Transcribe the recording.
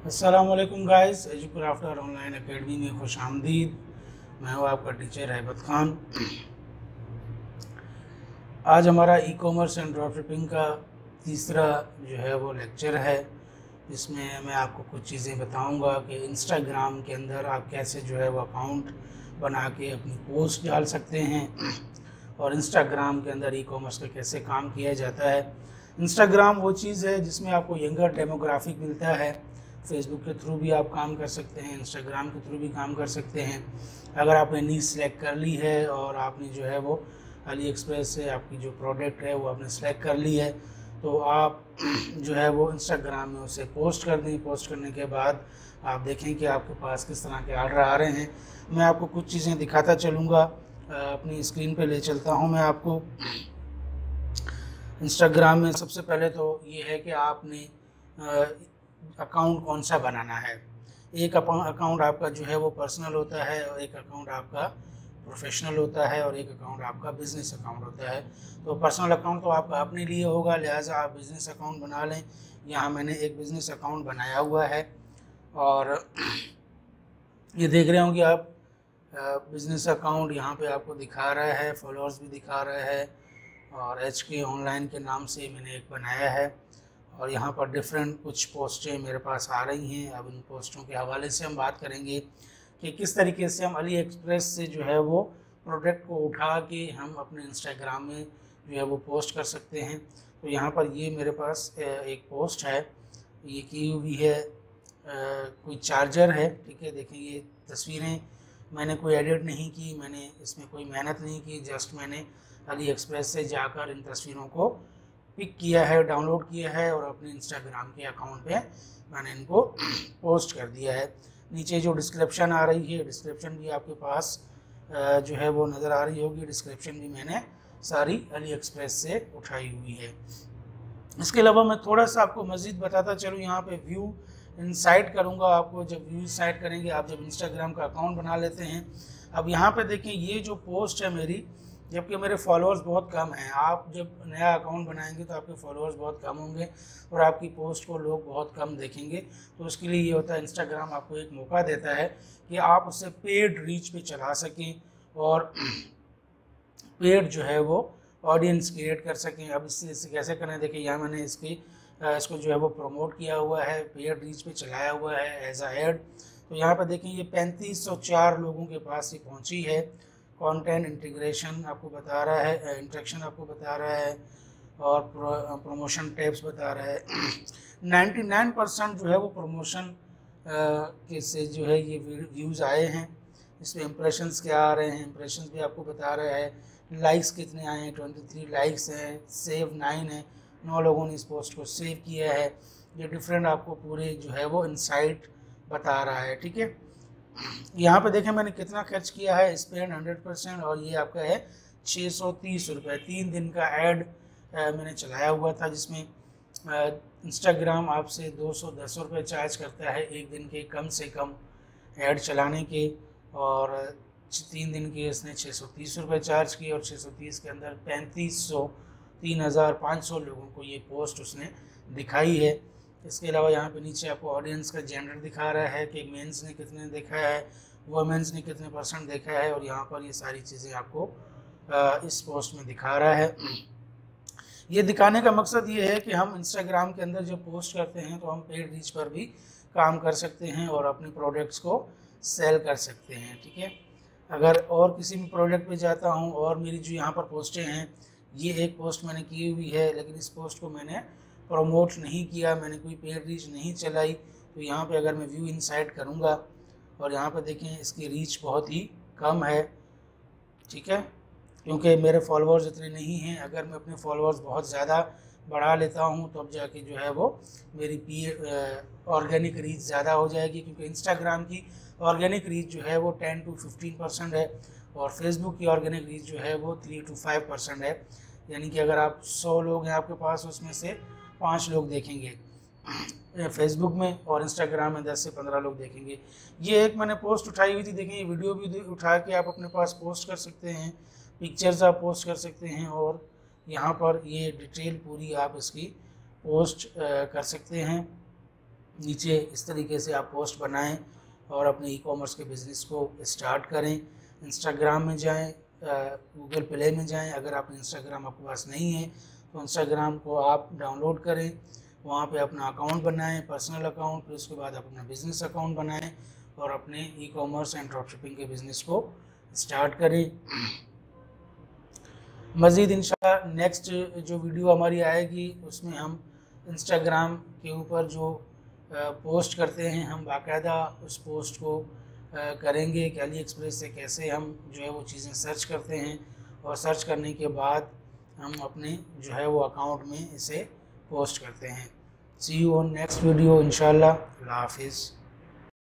अस्सलामुअलैकुम guys, एजुक्राफ्ट online academy में खुश आमदीद। मैं हूँ आपका टीचर हैबत खान। आज हमारा ई कॉमर्स एंड ड्रॉपशिपिंग का तीसरा जो है वो लेक्चर है, जिसमें मैं आपको कुछ चीज़ें बताऊंगा कि इंस्टाग्राम के अंदर आप कैसे जो है वो अकाउंट बना के अपनी पोस्ट डाल सकते हैं और इंस्टाग्राम के अंदर ई कॉमर्स का कैसे काम किया जाता है। इंस्टाग्राम वो चीज़ है जिसमें आपको यंगर डेमोग्राफिक मिलता है। फेसबुक के थ्रू भी आप काम कर सकते हैं, इंस्टाग्राम के थ्रू भी काम कर सकते हैं। अगर आपने नीश सेलेक्ट कर ली है और आपने जो है वो अली एक्सप्रेस से आपकी जो प्रोडक्ट है वो आपने सेलेक्ट कर ली है, तो आप जो है वो इंस्टाग्राम में उसे पोस्ट कर दें। पोस्ट करने के बाद आप देखें कि आपके पास किस तरह के आर्डर आ रहे हैं। मैं आपको कुछ चीज़ें दिखाता चलूँगा, अपनी स्क्रीन पे ले चलता हूँ मैं आपको। इंस्टाग्राम में सबसे पहले तो ये है कि आपने अकाउंट कौन सा बनाना है। एक अकाउंट आपका जो है वो पर्सनल होता है और एक अकाउंट आपका प्रोफेशनल होता है और एक अकाउंट आपका बिज़नेस अकाउंट होता है। तो पर्सनल अकाउंट तो आपका अपने लिए होगा, लिहाजा आप बिज़नेस अकाउंट बना लें। यहाँ मैंने एक बिज़नेस अकाउंट बनाया हुआ है और ये देख रहे होंगे आप, बिज़नेस अकाउंट यहाँ पे आपको दिखा रहा है, फॉलोअर्स भी दिखा रहा है और HK ऑनलाइन के नाम से मैंने एक बनाया है। और यहाँ पर डिफरेंट कुछ पोस्टें मेरे पास आ रही हैं। अब इन पोस्टों के हवाले से हम बात करेंगे कि किस तरीके से हम अली एक्सप्रेस से जो है वो प्रोडक्ट को उठा के हम अपने इंस्टाग्राम में जो है वो पोस्ट कर सकते हैं। तो यहाँ पर ये मेरे पास एक पोस्ट है, ये की हुई है, कोई चार्जर है, ठीक है। देखें ये तस्वीरें मैंने कोई एडिट नहीं की, मैंने इसमें कोई मेहनत नहीं की, जस्ट मैंने अली एक्सप्रेस से जाकर इन तस्वीरों को पिक किया है, डाउनलोड किया है और अपने इंस्टाग्राम के अकाउंट पे मैंने इनको पोस्ट कर दिया है। नीचे जो डिस्क्रिप्शन आ रही है, डिस्क्रिप्शन भी आपके पास जो है वो नज़र आ रही होगी। डिस्क्रिप्शन भी मैंने सारी अली एक्सप्रेस से उठाई हुई है। इसके अलावा मैं थोड़ा सा आपको मज़ीद बताता चलूँ, यहाँ पे व्यू इनसाइट करूँगा आपको। जब व्यू इनसाइट करेंगे आप, जब इंस्टाग्राम का अकाउंट बना लेते हैं, अब यहाँ पे देखें ये जो पोस्ट है मेरी, जबकि मेरे फॉलोअर्स बहुत कम हैं। आप जब नया अकाउंट बनाएंगे तो आपके फॉलोअर्स बहुत कम होंगे और आपकी पोस्ट को लोग बहुत कम देखेंगे। तो उसके लिए ये होता है, इंस्टाग्राम आपको एक मौका देता है कि आप उससे पेड रीच पे चला सकें और पेड जो है वो ऑडियंस क्रिएट कर सकें। अब इससे कैसे करें, देखिए यहाँ मैंने इसको जो है वो प्रमोट किया हुआ है, पेड रीच पे चलाया हुआ है एज अ एड। तो यहाँ पर देखें ये 3504 लोगों के पास ये पहुँची है। कंटेंट इंटीग्रेशन आपको बता रहा है, इंट्रैक्शन आपको बता रहा है और प्रमोशन टैब्स बता रहा है। 99% जो है वो प्रमोशन के से जो है ये व्यूज़ आए हैं। इसमें इंप्रेशंस क्या आ रहे हैं, इंप्रेशंस भी आपको बता रहा है। लाइक्स कितने आए हैं, 23 लाइक्स हैं, सेव 9 है, 9 लोगों ने इस पोस्ट को सेव किया है। ये डिफरेंट आपको पूरे जो है वो इनसाइट बता रहा है, ठीक है। यहाँ पे देखें मैंने कितना खर्च किया है, स्पेंड 100%, और ये आपका है 630 रुपये। 3 दिन का ऐड मैंने चलाया हुआ था, जिसमें इंस्टाग्राम आपसे 210 रुपये चार्ज करता है एक दिन के कम से कम ऐड चलाने के, और 3 दिन के इसने 630 रुपये चार्ज किए और 630 के अंदर 3500 लोगों को ये पोस्ट उसने दिखाई है। इसके अलावा यहाँ पे नीचे आपको ऑडियंस का जेंडर दिखा रहा है कि मेंस ने कितने देखा है, वुमेन्स ने कितने % देखा है, और यहाँ पर ये सारी चीज़ें आपको इस पोस्ट में दिखा रहा है। ये दिखाने का मकसद ये है कि हम इंस्टाग्राम के अंदर जब पोस्ट करते हैं तो हम पेड रीच पर भी काम कर सकते हैं और अपने प्रोडक्ट्स को सेल कर सकते हैं, ठीक है। अगर और किसी भी प्रोडक्ट पे जाता हूँ और मेरी जो यहाँ पर पोस्टें हैं, ये एक पोस्ट मैंने की हुई है, लेकिन इस पोस्ट को मैंने प्रमोट नहीं किया, मैंने कोई पेड रीच नहीं चलाई। तो यहाँ पे अगर मैं व्यू इनसाइट करूँगा और यहाँ पे देखें इसकी रीच बहुत ही कम है, ठीक है, क्योंकि मेरे फॉलोअर्स इतने नहीं हैं। अगर मैं अपने फॉलोअर्स बहुत ज़्यादा बढ़ा लेता हूँ तब जाके जो है वो मेरी ऑर्गेनिक रीच ज़्यादा हो जाएगी, क्योंकि इंस्टाग्राम की ऑर्गेनिक रीच जो है वो 10 to 15% है और फेसबुक की ऑर्गेनिक रीच जो है वो 3 to 5% है। यानी कि अगर आप 100 लोग हैं आपके पास, उसमें से 5 लोग देखेंगे फेसबुक में और इंस्टाग्राम में 10 से 15 लोग देखेंगे। ये एक मैंने पोस्ट उठाई हुई थी, देखें ये वीडियो भी उठा के आप अपने पास पोस्ट कर सकते हैं, पिक्चर्स आप पोस्ट कर सकते हैं और यहाँ पर ये डिटेल पूरी आप इसकी पोस्ट कर सकते हैं। नीचे इस तरीके से आप पोस्ट बनाएं और अपने ई कॉमर्स के बिज़नेस को स्टार्ट करें। इंस्टाग्राम में जाएं, गूगल प्ले में जाएं। अगर आप इंस्टाग्राम आपके पास नहीं है तो इंस्टाग्राम को आप डाउनलोड करें, वहाँ पे अपना अकाउंट बनाएं, पर्सनल अकाउंट, फिर उसके बाद अपना बिज़नेस अकाउंट बनाएं और अपने e commerce and drop shipping के बिज़नेस को स्टार्ट करें। मज़ीद इंशाल्लाह नेक्स्ट जो वीडियो हमारी आएगी उसमें हम इंस्टाग्राम के ऊपर जो पोस्ट करते हैं, हम बाकायदा उस पोस्ट को करेंगे कि अली एक्सप्रेस से कैसे हम जो है वो चीज़ें सर्च करते हैं और सर्च करने के बाद हम अपने जो है वो अकाउंट में इसे पोस्ट करते हैं। See you on next video इंशाल्लाह। अल्लाह हाफिज़।